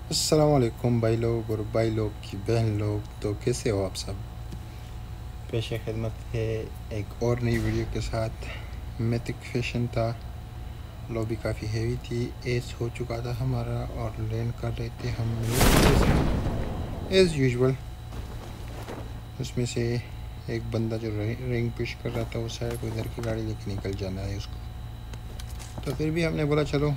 अस्सलाम वालेकुम भाई लोग और भाई लोग की बहन लोग। तो कैसे हो आप सब? पेश खिदमत है एक और नई वीडियो के साथ। मैथिक फैशन था, लॉबी काफ़ी हैवी थी, एस हो चुका था हमारा और लैंड कर रहे थे हम एज़ यूजुअल। उसमें से एक बंदा जो रिंग पुश कर रहा था उस साइड को इधर की गाड़ी लेके निकल जाना है उसको। तो फिर भी हमने बोला चलो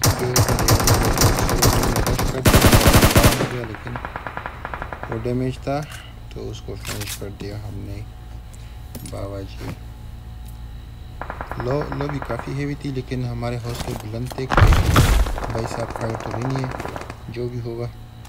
लेकिन वो डैमेज था तो उसको फिनिश कर दिया हमने। बाबा जी लो भी काफ़ी हैवी थी लेकिन हमारे हौसले बुलंद थे कि भाई साहब फाइट तो भी नहीं है, जो भी होगा।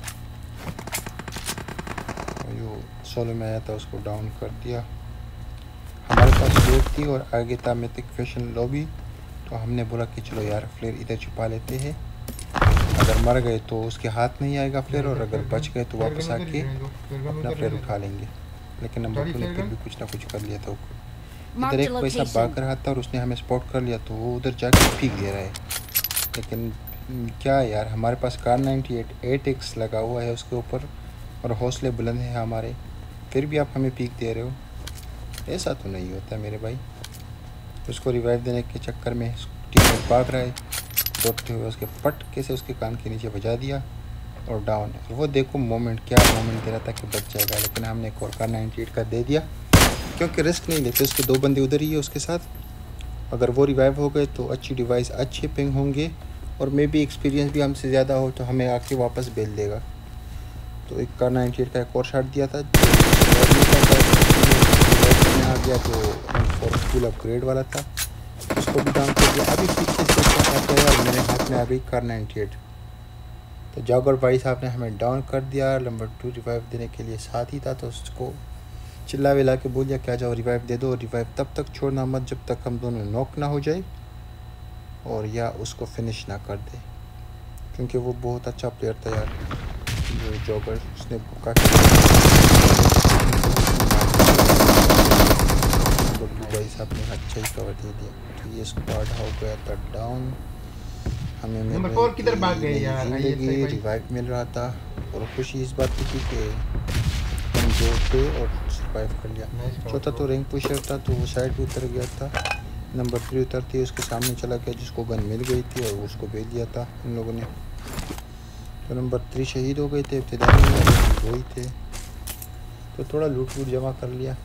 जो सोलो में आया था उसको डाउन कर दिया। हमारे पास वेट थी और आगे था मैथिक फैशन लॉबी। तो हमने बोला कि चलो यार फ्लेयर इधर छुपा लेते हैं, अगर मर गए तो उसके हाथ नहीं आएगा फ्लेयर और अगर बच गए तो वापस आके अपना फ्लेयर उठा लेंगे। लेकिन नंबर 2 ने फिर भी कुछ ना कुछ कर लिया था। इधर एक पैसा भाग रहा था और उसने हमें स्पॉट कर लिया तो वो उधर जाके पीक दे रहा है। लेकिन क्या यार, हमारे पास कार 98 8x लगा हुआ है उसके ऊपर और हौसले बुलंद हैं हमारे, फिर भी आप हमें पीक दे रहे हो। ऐसा तो नहीं होता मेरे भाई। उसको रिवाइव देने के चक्कर में टीम भाग रहा है, दौड़ते हुए उसके पट कैसे उसके कान के नीचे बजा दिया और डाउन। और वो देखो मोमेंट, क्या मोमेंट दे रहा था कि बच जाएगा, लेकिन हमने एक और कार 98 का दे दिया क्योंकि रिस्क नहीं लेते। उसके दो बंदे उधर ही है उसके साथ, अगर वो रिवाइव हो गए तो अच्छी डिवाइस अच्छे पिंग होंगे और मे भी एक्सपीरियंस भी हमसे ज़्यादा हो तो हमें आके वापस बेल देगा। तो एक कार 98 का एक और शॉट दिया था आ गया तो फुल अपग्रेड वाला था, उसको भी डाउन कर दिया। अभी पीछे से और मेरे हाथ में आ गई कार 98। तो जॉगर भाई साहब ने हमें डाउन कर दिया। नंबर 2 रिवाइव देने के लिए साथ ही था तो उसको चिल्ला विला के बोल दिया क्या जाओ रिवाइव दे दो। रिवाइव तब तक छोड़ना मत जब तक हम दोनों नॉक ना हो जाए और या उसको फिनिश ना कर दे, क्योंकि वो बहुत अच्छा प्लेयर था यार जो जॉगर। उसने भाई साहब ने अच्छा ही कवर दे दिया। तो ये स्क्वाड हो गया था डाउन। हमें नंबर 4 किधर भाग गए यार? जिंदगी रिवाइव मिल रहा था और खुशी इस बात की थी कि हम जो थे और सर्वाइव कर लिया। चौथा तो रैंक पुशर था तो वो साइड पे उतर गया था। नंबर 3 उतरती है उसके सामने चला गया जिसको गन मिल गई थी और उसको भेज दिया था इन लोगों ने। तो नंबर 3 शहीद हो गए थे, इब्तिदाई में वो ही थे। तो थोड़ा लूट वूट जमा कर लिया।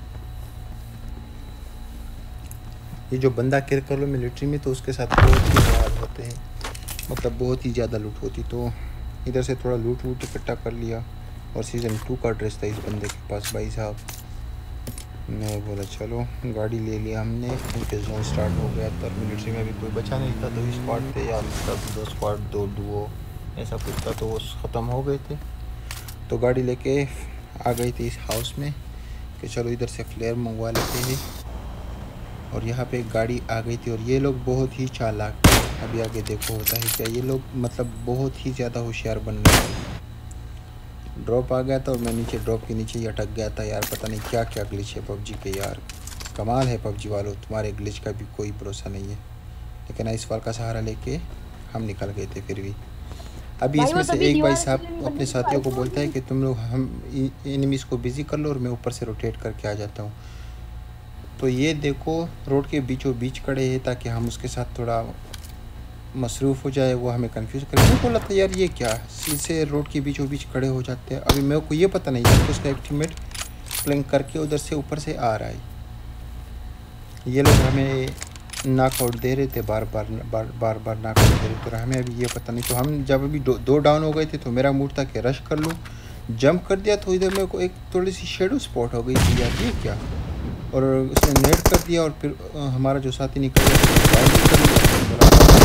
ये जो बंदा किल कर लो मिलिट्री में तो उसके साथ बहुत ही बवाल होते हैं, मतलब बहुत ही ज़्यादा लूट होती। तो इधर से थोड़ा लूट वूट इकट्ठा कर लिया और सीज़न 2 का ड्रेस था इस बंदे के पास भाई साहब। मैं बोला चलो गाड़ी ले लिया हमने, क्योंकि जोन स्टार्ट हो गया था। मिलिट्री में भी कोई बचा नहीं था, 2 स्क्वाड थे या मतलब 2 स्क्वाड 2 डुओ ऐसा कुछ था, तो वो ख़त्म हो गए थे। तो गाड़ी लेके आ गई थी इस हाउस में कि चलो इधर से फ्लेयर मंगवा लेते हैं। और यहाँ पे एक गाड़ी आ गई थी और ये लोग बहुत ही चालाक थे। अभी आगे देखो होता है क्या। ये लोग मतलब बहुत ही ज़्यादा होशियार बन रहे थे। ड्रॉप आ गया था और मैं नीचे ड्रॉप के नीचे ही अटक गया था यार। पता नहीं क्या क्या ग्लिच है पबजी के यार, कमाल है पबजी वालों, तुम्हारे ग्लिच का भी कोई भरोसा नहीं है। लेकिन इस बार का सहारा लेके हम निकल गए थे फिर भी। अभी इसमें से एक भाई साहब अपने साथियों को बोलता है कि तुम लोग हम एनिमीज़ को बिज़ी कर लो और मैं ऊपर से रोटेट करके आ जाता हूँ। तो ये देखो रोड के बीचों बीच खड़े हैं ताकि हम उसके साथ थोड़ा मसरूफ़ हो जाए, वो हमें कंफ्यूज करे। मैं बोला था यार ये क्या, इसे रोड के बीचों बीच खड़े हो जाते हैं। अभी मेरे को ये पता नहीं है कि उसका एक टीममेट फ्लैंक करके उधर से ऊपर से आ रहा है। ये लोग हमें नॉकआउट दे रहे थे, बार बार नॉकआउट दे रहे थे और हमें अभी ये पता नहीं। तो हम जब अभी दो डाउन हो गए थे तो मेरा मूड था कि रश कर लूँ। जंप कर दिया तो इधर मेरे को एक थोड़ी सी शेडो स्पॉट हो गई थी यार, ये क्या। और उसने नेट कर दिया और फिर हमारा जो साथी निकल गया।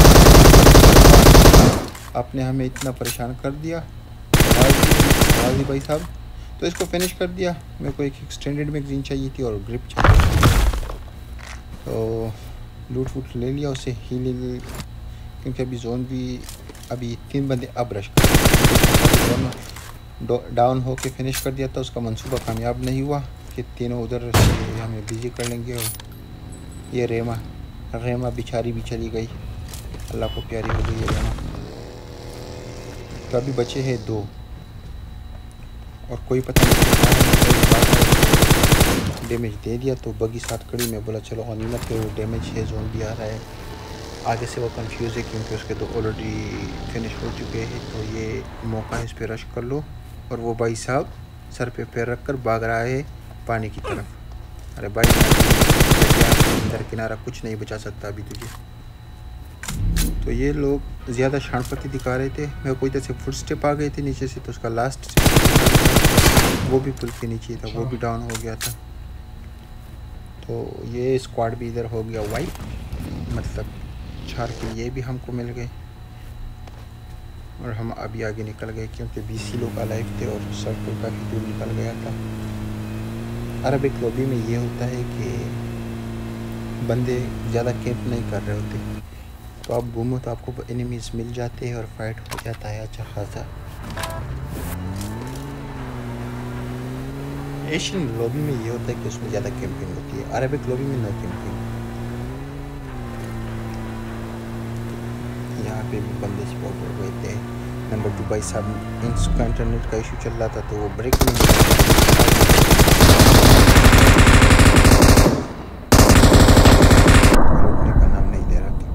आपने हमें इतना परेशान कर दिया हाजी भाई साहब। तो इसको फिनिश कर दिया। मेरे को एक एक्सटेंडेड मैगजीन चाहिए थी और ग्रिप चाहिए। तो लूट वूट ले लिया उससे ही ले, क्योंकि अभी जोन भी अभी 3 बंदे अब रश कर डाउन हो के फिनिश कर दिया था। उसका मंसूबा कामयाब नहीं हुआ कि तीनों उधर से हमें बिजी कर लेंगे। और ये रेमा बेचारी भी चली गई, अल्लाह को प्यारी हो गई ये रेमा। तो अभी बचे हैं 2 और कोई पता नहीं डैमेज दे दिया। तो बगी साथ खड़ी, मैं बोला चलो गनीमत पे वो डैमेज है, जोन भी आ रहा है। आगे से वो कंफ्यूज है क्योंकि उसके 2 ऑलरेडी फिनिश हो चुके हैं। तो ये मौका है, इस पर रश कर लो। और वो भाई साहब सर पे पैर रख कर भाग रहा है पानी की तरफ। अरे भाई अंदर किनारा कुछ नहीं बचा सकता अभी तुझे। तो ये लोग ज़्यादा शानपति दिखा रहे थे। मैं कोई तरह से फुट स्टेप आ गए थे नीचे से, तो उसका लास्ट वो भी पुल के नीचे था, वो भी डाउन हो गया था। तो ये स्क्वाड भी इधर हो गया वाइप, मतलब 4 किल ये भी हमको मिल गए। और हम अभी आगे निकल गए क्योंकि 20 लोग अलाइव थे और सर्कल काफ़ी दूर निकल गया था। अरबिक लॉबी में ये होता है कि बंदे ज़्यादा कैंप नहीं कर रहे होते, तो आप घूमो तो आपको एनिमीज़ मिल जाते हैं और फाइट हो जाता है अच्छा खासा। एशियन लॉबी में ये होता है कि उसमें ज़्यादा कैंपिंग होती है, अरबिक लॉबी में नो कैंपिंग। यहाँ पे भी बंदे स्पॉट हो गए थे। नंबर 2 भाई साहब, इसका इंटरनेट का इशू चल रहा था तो वो ब्रेक नहीं रोकने का नाम नहीं दे रहा था।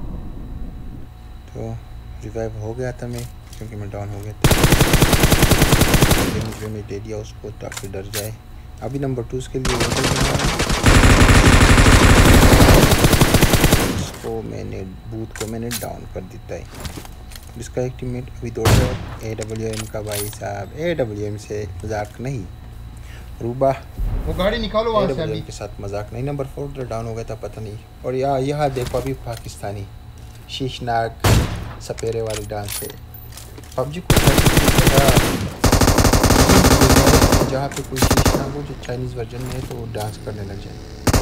तो रिवाइव हो गया था मैं, क्योंकि मैं डाउन हो गया था। डेमेज दे दिया उसको ताकि डर जाए। अभी नंबर 2 के लिए इसको मैंने बूथ को मैंने डाउन कर देता है। जिसका एक टीममेट अभी दौड़ रहा है AWM का भाई साहब। AWM से मजाक नहीं, रूबा वो गाड़ी निकालो वहाँ से अभी। के साथ मजाक नहीं। नंबर 4 डाउन हो गया था पता नहीं। और यहाँ देखो अभी पाकिस्तानी शीशनाक सपेरे वाली डांस है। पबजी को जहाँ पे कोई शीशनाक हो जो चाइनीज़ वर्जन में है तो वो डांस करने लग जाए।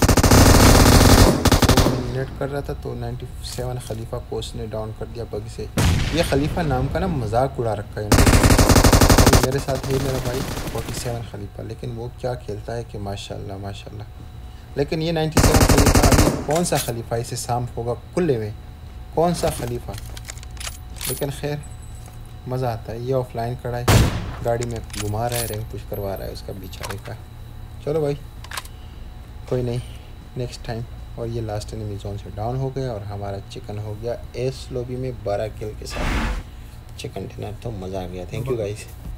तो मैं नेट कर रहा था तो 97 खलीफा को उसने डाउन कर दिया बग से। ये खलीफा नाम का ना मजाक उड़ा रखा है मेरे साथ है मेरा भाई 47 खलीफा, लेकिन वो क्या खेलता है कि माशाल्लाह माशाल्लाह। लेकिन ये 97 खलीफा अभी कौन सा खलीफा इसे साम होगा कुल्ले में, कौन सा खलीफा। लेकिन खैर मज़ा आता है। ये ऑफलाइन खड़ा है, गाड़ी में घुमा रहा है, रैंक पुश करवा रहा है उसका बेचारे का। चलो भाई कोई नहीं, नेक्स्ट टाइम। और ये लास्ट एनिमी जोन से डाउन हो गया और हमारा चिकन हो गया एस लॉबी में 12 किल के साथ चिकन डिनर। तो मज़ा आ गया। Thank you guys.